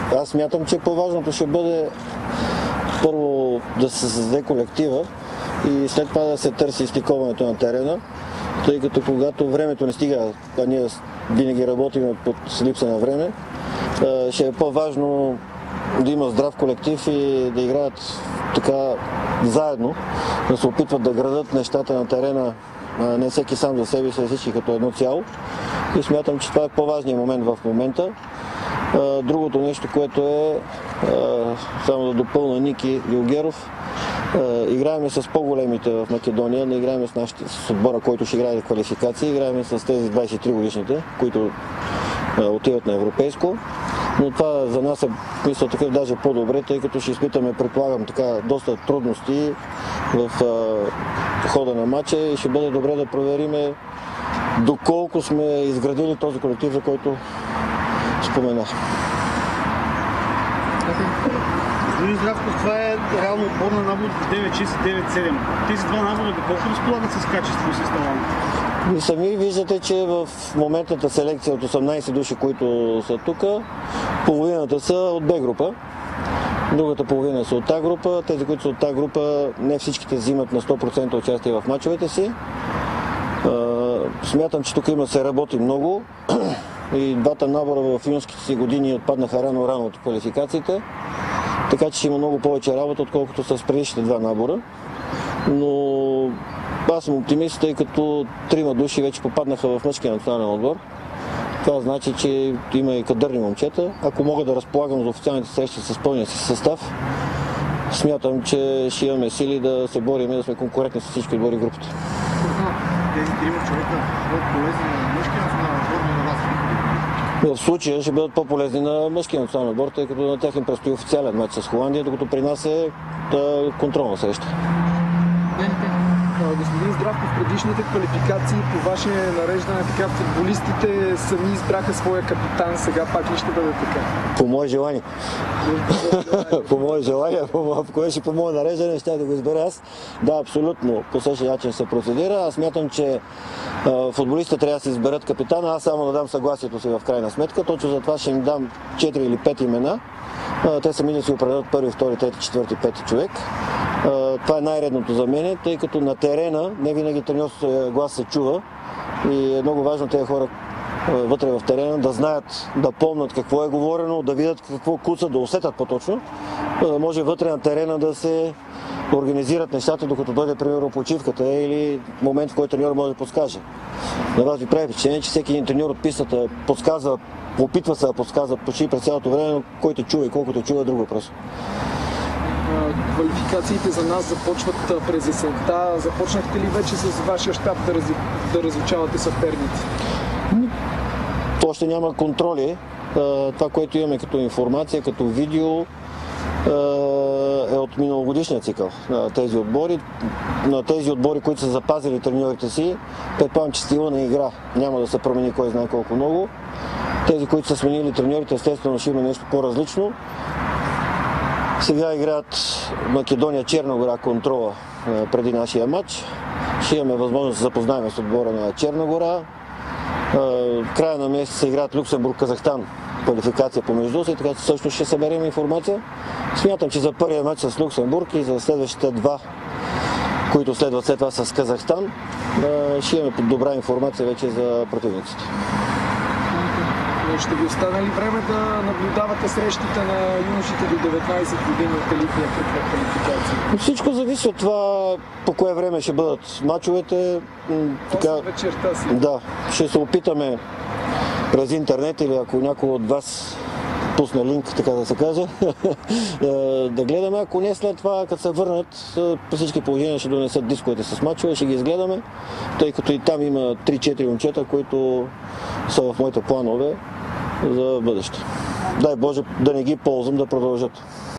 Аз смятам, че по-важното ще бъде първо да се създаде колектива и след това да се търси стиковането на терена, тъй като когато времето не стига, а ние винаги работим под липса на време, ще е по-важно да има здрав колектив и да играят така заедно, да се опитват да градат нещата на терена, не всеки сам за себе си, всички като едно цяло. И смятам, че това е по-важният момент в момента. Другото нещо, което е, само да допълня Ники Юлгеров, играеме с по-големите в Македония, не играеме с отбора, който ще играе квалификации, играеме с тези 23 годишните, които отиват на европейско. Но това за нас е, мисля, такъв даже по-добре, тъй като ще изпитаме, предполагам, така доста трудности в хода на матча и ще бъде добре да провериме доколко сме изградили този колектив, за който споменах. Господин Здравков, това е реално отбор на набор 9-6 и 9-7. Тези два набора доколко разполагат с качество и състава? И сами виждате, че в моментната селекция от 18 души, които са тук, половината са от Б група. Другата половина са от А група. Тези, които са от А група, не всичките взимат на 100% участие в мачовете си. Смятам, че тук има се работи много и двата набора в юношеските си години отпаднаха рано от квалификациите, така че ще има много повече работа, отколкото с предишните два набора. Но аз съм оптимист, тъй като трима души вече попаднаха в мъжкия национален отбор. Това значи, че има и кадърни момчета. Ако мога да разполагам за официалните срещи с пълния си състав, смятам, че ще имаме сили да се борим и да сме конкурентни с всички отбори в групата. Тези трима човека бъдат полезни на мъжкия национален отбор и на вас? В случая ще бъдат по-полезни на мъжкия национален отбор, тъй като на тях им предстои официален матч с Холандия, докато при нас е контролна среща. Господин Здравков, в предишните квалификации по ваше нареждане, така футболистите сами избраха своя капитан, сега пак ли ще бъде така? По мое желание. По мое желание, по мое нареждане ще да го избера аз. Да, абсолютно по същия начин се процедира. Аз смятам, че футболистите трябва да се изберат капитана, аз само да дам съгласието си в крайна сметка. Точно за това ще им дам 4 или 5 имена. Те сами да си определят първи, втори, трети, четвърти, пети човек. Това е най-редното за мен, тъй като на терена не винаги треньорския глас се чува и е много важно тези хора вътре в терена да знаят, да помнят какво е говорено, да видят какво куцат, да усетят по-точно, да може вътре на терена да се организират нещата, докато дойде, примерно, почивката или момент, в който треньор може да подскаже. На вас ви прави впечатление, че всеки един треньор от пистата подсказва, опитва се да подсказва почти през цялото време, но който чува и колкото чува, друг въпрос. Квалификациите за нас започват през есента. Започнахте ли вече с вашия щаб да разучавате съперници? Още няма контроли. Това, което имаме като информация, като видео, е от миналогодишния цикъл на тези отбори. На тези отбори, които са запазили треньорите си, предполагам, че стила на игра няма да се промени кой знае колко много. Тези, които са сменили треньорите, естествено ще има нещо по-различно. Сега играят Македония Черна гора контрола преди нашия матч. Ще имаме възможност да се запознаем с отбора на Черна гора. В края на месеца играят Люксембург-Казахстан квалификация помежду си, така че също ще съберем информация. Смятам, че за първия матч с Люксембург и за следващите два, които следват след това с Казахстан, ще имаме добра информация вече за противниците. Ще ви остане ли време да наблюдавате срещите на юношите до 19 години от елитния кръг на квалификация? Всичко зависи от това по кое време ще бъдат мачовете. Вечерта си. Да, ще се опитаме през интернет или ако някой от вас пусне линк, така да се каже, да гледаме. Ако не, след това, като се върнат, по всички положения ще донесат дисковете с мачове, ще ги изгледаме, тъй като и там има 3-4 момчета, които са в моите планове за бъдеще. Дай Боже да не ги ползвам да продължат.